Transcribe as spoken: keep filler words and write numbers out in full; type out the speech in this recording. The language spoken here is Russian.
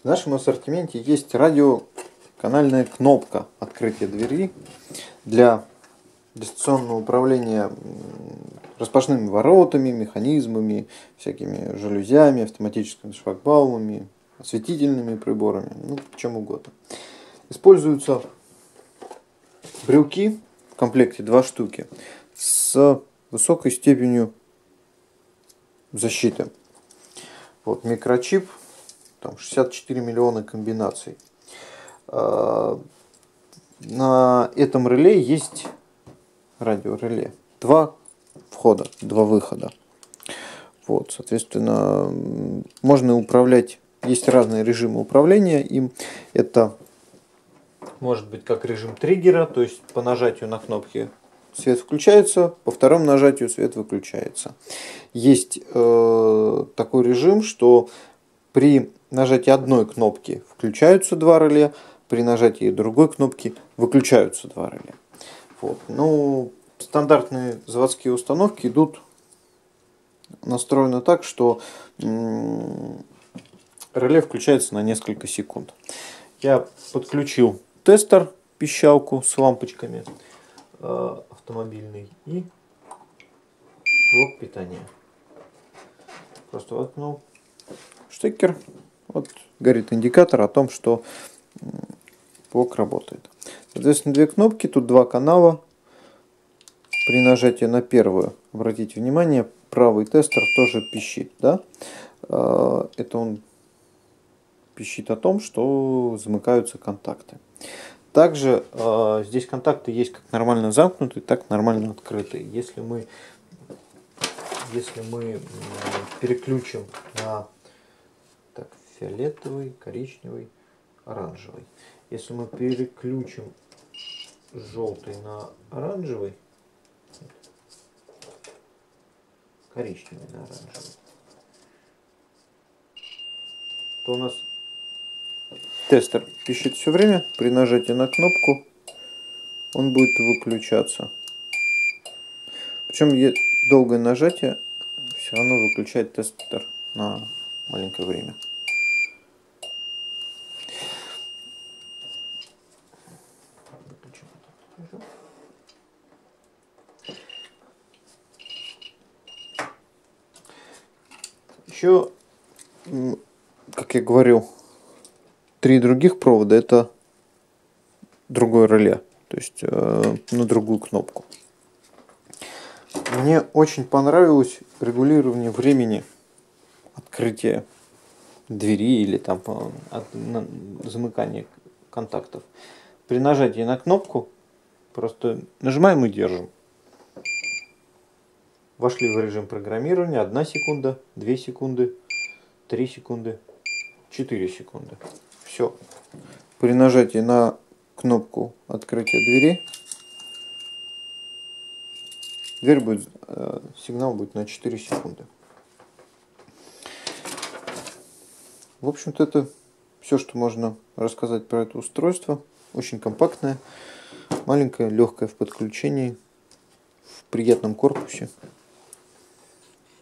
В нашем ассортименте есть радиоканальная кнопка открытия двери для дистанционного управления распашными воротами, механизмами, всякими жалюзями, автоматическими шлагбаумами, осветительными приборами, ну, чем угодно. Используются брелки, в комплекте два штуки, с высокой степенью защиты. Вот микрочип, там шестьдесят четыре миллиона комбинаций. На этом реле есть радиореле. Два входа, два выхода. Вот, соответственно, можно управлять, есть разные режимы управления им. Это может быть как режим триггера, то есть по нажатию на кнопки свет включается, по второму нажатию свет выключается. Есть э, такой режим, что при нажатии одной кнопки включаются два реле, при нажатии другой кнопки выключаются два реле. Вот. Ну, стандартные заводские установки идут настроены так, что м- реле включается на несколько секунд. Я подключил тестер, пищалку с лампочками э, автомобильный и блок питания. Просто воткнул штекер, вот горит индикатор о том, что блок работает. Соответственно, две кнопки, тут два канала. При нажатии на первую, обратите внимание, правый тестер тоже пищит, да? Это он пищит о том, что замыкаются контакты. Также э, здесь контакты есть как нормально замкнутые, так и нормально открытые. Если мы, если мы переключим на так, фиолетовый, коричневый, оранжевый. Если мы переключим желтый на оранжевый, коричневый на оранжевый, то у нас тестер пищит все время. При нажатии на кнопку он будет выключаться. Причем долгое нажатие все равно выключает тестер на маленькое время. Еще, как я говорил, три других провода — это другое реле, то есть э, на другую кнопку. Мне очень понравилось регулирование времени открытия двери или там от, на, замыкания контактов. При нажатии на кнопку просто нажимаем и держим. Вошли в режим программирования. одна секунда, две секунды, три секунды, четыре секунды. Все. При нажатии на кнопку открытия двери дверь будет, э, сигнал будет на четыре секунды. В общем-то, это все, что можно рассказать про это устройство. Очень компактное, маленькое, легкое в подключении, в приятном корпусе.